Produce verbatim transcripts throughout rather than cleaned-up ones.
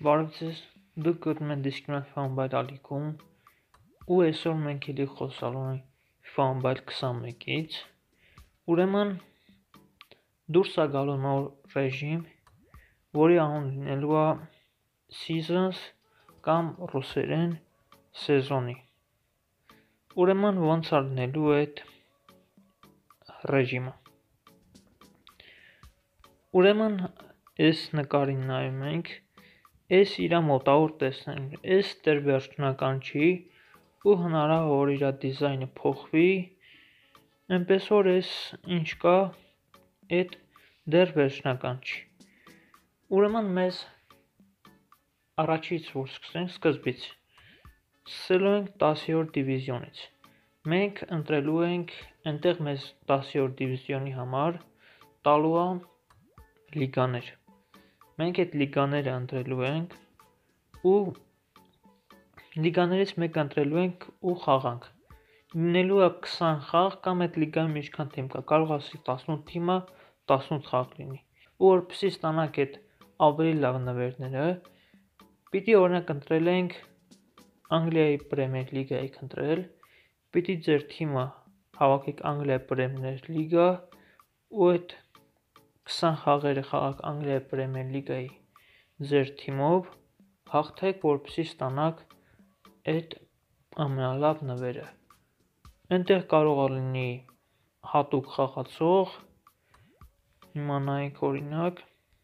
Բարև ձեզ, դուք գտնում եք Discipline Fanbyte ալիքում ու այսօր մենք էլի խոսալու ենք Fanbyte քսանմեկից։ Ուրեմն դուրս է գալու նոր ռեժիմ, որի անուն լինելու է Seasons կամ ռուսերեն սեզոնի։ Ուրեմն ոնց է լինելու այդ ռեժիմը։ Ուրեմն այս նկարին նայում ենք, այս իրա մոտավոր տեսնենք, այս դեռ վերջնական չի ու հնարավոր որ իրա դիզայնը փոխվի, այնպես որ այս ինչ կա, այդ դեռ վերջնական չի։ Ուրեմն մեզ առաջից որ սկսենք սկզբից, սկսելու ենք տասերորդ դիվիզիոնից։ Մենք ընտրելու ենք, այնտեղ մեզ տասերորդ դիվիզիոնի համար տալու է լիգաներ։ Մենք այդ լիգաները ընտրելու ենք ու լիգաներից մեկ ընտրելու ենք ու խաղանք։ Լինելու է քսան խաղ կամ այդ լիգայում ինչքան թիմ կա, կարող ասի տասնութ թիմը տասնութ խաղ լինի։ Ու որպեսզի ստանանք այդ ավելի լավ նվերները, պիտի օրինակ ընտրել ենք Անգլիայի Պրեմիեր լիգայի ընտրել, պիտի ձեր թիմը հավաքեք Անգլիայի Պրեմիեր լիգա ու այդ քսան խաղերը խաղաք Անգլիայի Պրեմիեր լիգայի ձեր թիմով, հաղթեք, որպեսզի ստանաք այդ ամենալավ նվերը։ Այնտեղ կարող է լինի հատուկ խաղացող, հիմա նայենք օրինակ,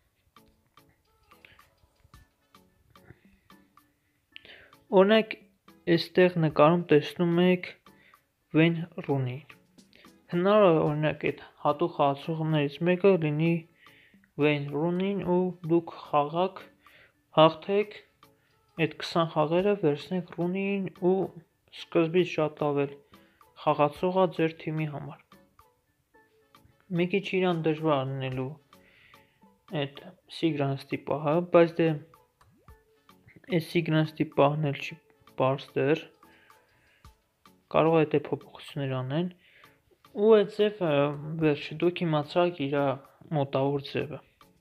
օրինակ այստեղ նկարում տեսնում եք Վեյն Ռունին։ Հնարավոր է օրինակ այդ հատուկ խաղացողներից մեկը լինի Վեյն Ռունին ու դուք խաղաք, հաղթեք, այդ քսան խաղերը վերցնեք Ռունիին ու սկզբից շատ լավ էլ խաղացող է ձեր թիմի համար։ Մի քիչ իրան դժվար լինելու այդ Սիգրանստի պահը, բայց դե այս Սիգրանստի պահն էլ չի պարզ դեռ, կարող է դե փոփոխություններ անեն ու այդ ձևը վերջը դուք իմացաք իր մոտավոր ձևը։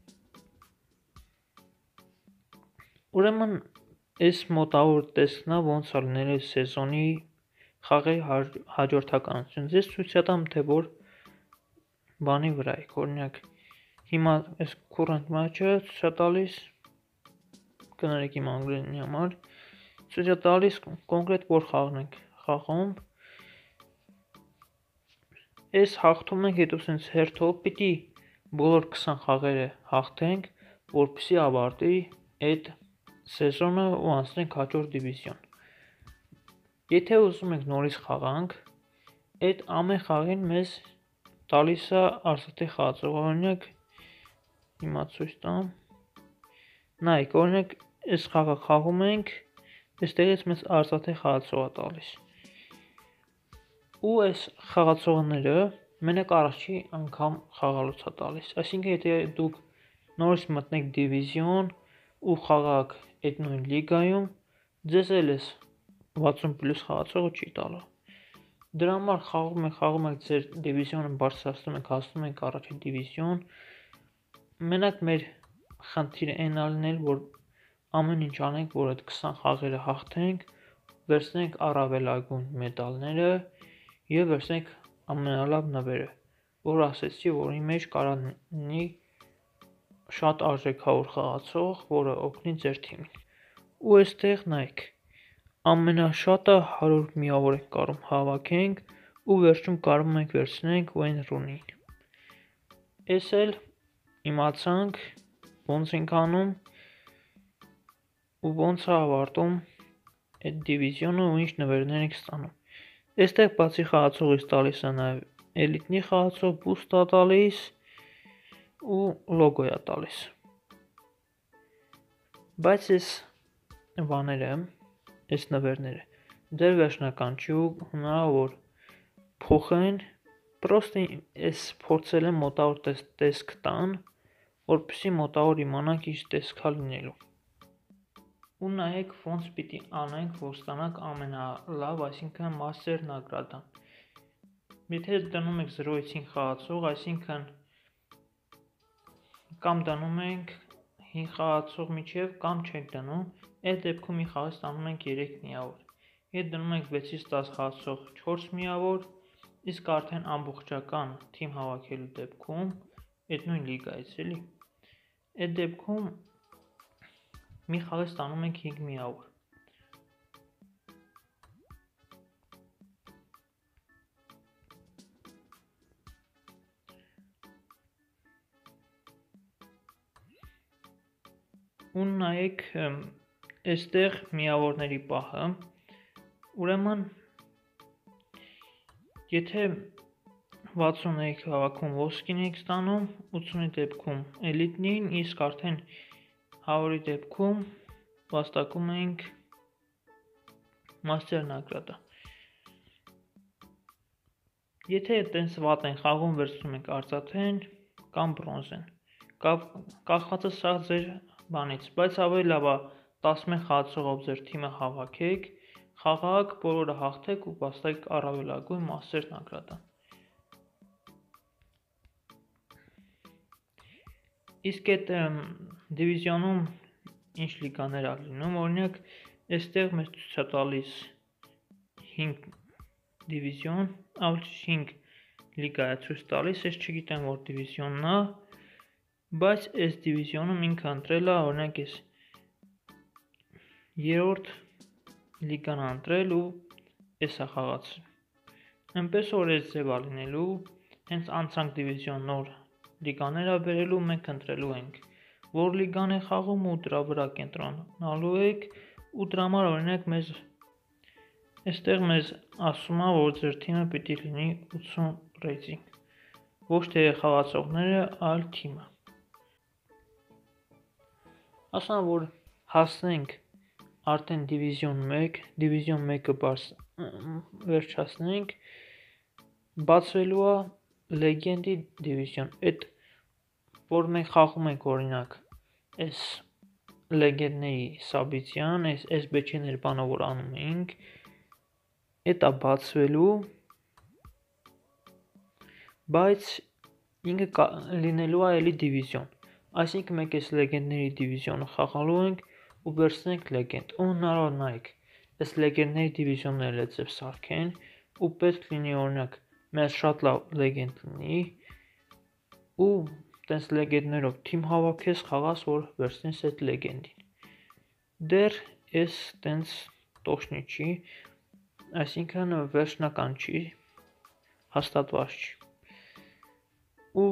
Ուրեմն այս մոտավոր տեսքն է ոնց է լինելու սեզոնի խաղերի հաջորդականություն։ Ձեզ ցույց տամ թե որ բանի վրա եք, օրինակ հիմա այս current match-ը ցույց է տալիս, կներեք իմ անգլերենի համար, ցույց է տալիս կոնկրետ որ խաղն ենք խաղում։ Այս հաղթում ենք, հետո սենց հերթով պիտի բոլոր քսան խաղերը հաղթենք, որպեսզի ավարտի այդ սեզոնը ու անցնենք հաջորդ դիվիզիոն։ Եթե ուզում ենք նորից խաղանք, այդ ամեն խաղին մեզ տալիս է արծաթե խաղացող, օրինակ հիմա ցույց տամ։ Նայեք, օրինակ այս խաղը խաղում ենք, այստեղից մեզ արծաթե խաղացող է տալիս։ Ու այս խաղացողները մենակ առաջի անգամ խաղալուց է տալիս։ Այսինքն եթե դուք նորից մտնեք դիվիզիոն ու խաղաք այդ նույն լիգայում, ձեզ էլ էս վաթսուն պլյուս խաղացողը չի տալու։ Դրա համար խաղում եք, խաղում եք ձեր դիվիզիոնը բարձրացնում եք, հասնում եք առաջին դիվիզիոն։ Մենակ մեր խնդիրը այն է լինել, որ ամեն ինչ անենք, որ այդ քսան խաղերը հաղթենք, վերցնենք առավելագույն մեդալները եւ վերցնենք ամենալավ նվերը, որ ասեցի, որի մեջ կարա լինի շատ արժեքավոր խաղացող, որը օգնի ձեր թիմին։ Ու այստեղ նայեք, ամենաշատը հարյուր միավոր ենք կարող հավաքենք ու վերջում կարող ենք վերցնենք Վեյն Ռունին։ Էս էլ իմացանք ոնց ենք անում ու ոնց է ավարտում այդ դիվիզիոնը ու ինչ նվերներ ենք ստանում։ Այստեղ բացի խաղացողից տալիս է նաև էլիտնի խաղացող, բուստ է տալիս ու լոգո է տալիս։ Բայց այս բաները, այս նվերները դեռ վերջնական չի ու հնարավոր փոխեն, պրոստը այս փորձել եմ մոտավոր տեսք տան, որպեսզի մոտավոր իմանանք ինչ տեսք է լինելու։ Ու նայեք ոնց պիտի անենք, որ ստանանք ամենալավ, այսինքն master նագրադը։ Եթե դնում եք զրոյից հինգ խաղացող, այսինքն կամ դնում ենք հինգ խաղացող միջև կամ չեք դնում, այդ դեպքում մի խաղից ստանում ենք երեք միավոր, եթե դնում ենք վեցից տաս խաղացող չորս միավոր, իսկ արդեն ամբողջական թիմ հավաքելու դեպքում, այդ նույն լիգայից էլի, այդ դեպքում մի խաղից ստանում ենք հինգ միավոր։ Ու նայեք այստեղ միավորների պահը, ուրեմն եթե վաթսունեք հավաքում ոսկին եք ստանում, ութսունի դեպքում էլիտնին, իսկ արդեն հարյուրի դեպքում վաստակում ենք մաստեր նագրադը։ Եթե այտենց վատ են խաղում, վերցնում ենք արծաթեն կամ բրոնզեն, կախված է սա ձեր բանից, բայց ավելի լավ է տասնմեկ խաղացողով ձեր թիմը հավաքեք, խաղաք, բոլորը հաղթեք ու վաստակեք առավելագույն մաստեր նագրադը։ Իսկ այդ դիվիզիոնում ինչ լիգաներ ա լինում, օրինակ այստեղ մեզ ցույց է տալիս հինգ դիվիզիոն, ավելի հինգ լիգա է ցույց տալիս, ես չգիտեմ որ դիվիզիոնն է, բայց այս դիվիզիոնում ինքը ընտրել է, օրինակ ես երրորդ լիգան ընտրել ու այս է խաղացել։ Այնպես որ այս ձև է լինելու, հենց անցանք դիվիզիոն նոր լիգաներ է բերելու, մենք ընտրելու ենք, որ լիգան է խաղում ու դրա վրա կենտրոնանալու եք ու դրա համար օրինակ մեզ այստեղ մեզ ասում է, որ ձեր թիմը պիտի լինի ութսուն ռեյտինգ, ոչ թե խաղացողները, այլ թիմը։ Ասում որ հասնենք արդեն դիվիզիոն մեկ, դիվիզիոն մեկը վերջացնենք, բացվելու է լեգենդի դիվիզիոն, այդ որ մենք խաղում ենք օրինակ այս լեգենդների Սաբիցյան, այս այս բեչեներ բանը որ անում ենք, այդ է բացվելու, բայց ինքը լինելու է էլի դիվիզիոն, այսինքն մենք այս լեգենդների դիվիզիոնը խաղալու ենք ու վերցնենք լեգենդ, ու հնարավոր նայեք, այս լեգենդների դիվիզիոնները ձև սարքեն ու պետք լինի օրինակ մեզ շատ լավ լեգենդ լինի ու տենց լեգենդներով թիմ հավաքես խաղաս, որ վերցնես այդ լեգենդին։ Դեռ այս տենց տոշնի չի, այսինքն վերջնական չի, հաստատված չի։ Ու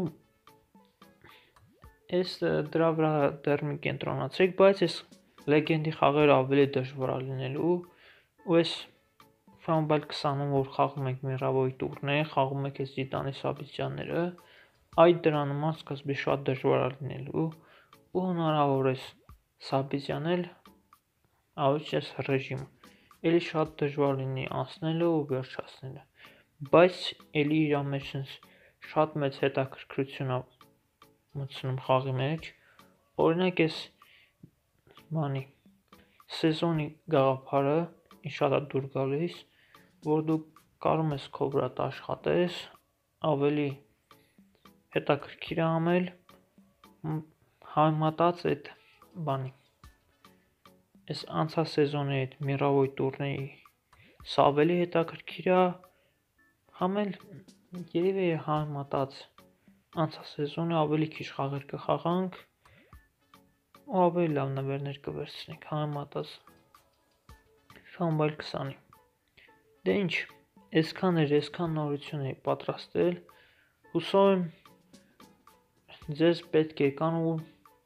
այս դրա վրա դեռ մի կենտրոնացեք, բայց այս լեգենդի խաղերը ավելի դժվար է լինելու ու այս Ֆանբալ քսանում որ խաղում ենք մերավոյի տուրներ, խաղում եք այս Զիդանի Սաբիցյանները, այդ դրա նման սկզբի շատ դժվար է լինելու ու հնարավոր է Սաբիցյանն էլ ավելի այս ռեժիմը էլի շատ դժվար լինի անցնելը ու վերջացնելը, բայց էլի իր մեջ շատ մեծ հետաքրքրություն է մտցնում խաղի մեջ, օրինակ այս բանի սեզոնի գաղափարը ինձ շատ է դուր գալիս, որ դու կարող ես քո վրա աշխատես, ավելի հետաքրքիր է անել, համեմատած այդ բանի այս անցած սեզոնի այդ միրավոյ տուրների, սա ավելի հետաքրքիր է, համ էլ երևի համեմատած անցած սեզոնը ավելի քիչ խաղեր կխաղանք ու ավելի լավ նվերներ կվերցնենք համեմատած Ֆանբալ քսանի։ Դե ինչ, այսքան էր, այսքան նորություն էի պատրաստել, հուսով եմ ձեզ պետք է կան ու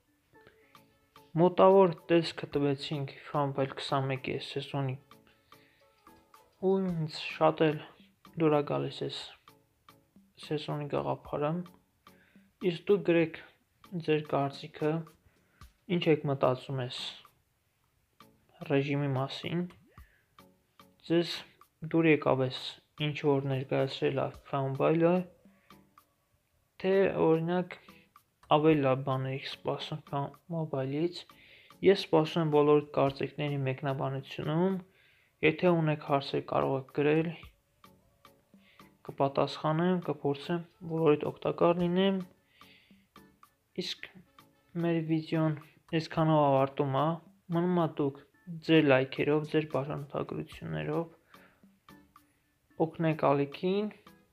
մոտավոր տեսքը տվեցինք Ֆանբալ քսանմեկի սեզոնի ու ինձ շատ էլ դուր է գալիս այս սեզոնի գաղափարը, իսկ դու գրեք ձեր կարծիքը, ինչ եք մտածում այս ռեժիմի մասին, ձեզ դուր եկավ այս ինչ որ ներկայացրել է Ֆանբալը, թե օրինակ ավելի լավ բաներ եք սպասում Ֆանբալից, ես սպասում եմ բոլոր կարծիքների մեկնաբանությունում, եթե ունեք հարցեր կարող եք գրել, կպատասխանեմ, կփորձեմ բոլորիդ օգտակար լինեմ, իսկ մեր վիդեոն այսքանով ավարտում է, մնում է դուք ձեր լայքերով, ձեր բաժանորդագրություններով օգնեք ալիքին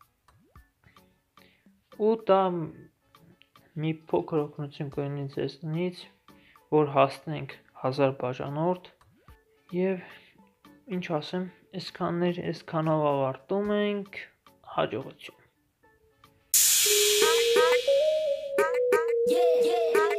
ու դա մի փոքր օգնություն կլինի ձեզնից, որ հասնենք հազար բաժանորդ եւ ինչ ասեմ, այսքաններ, այսքանով ավարտում ենք, հաջողություն։ Yeah, yeah.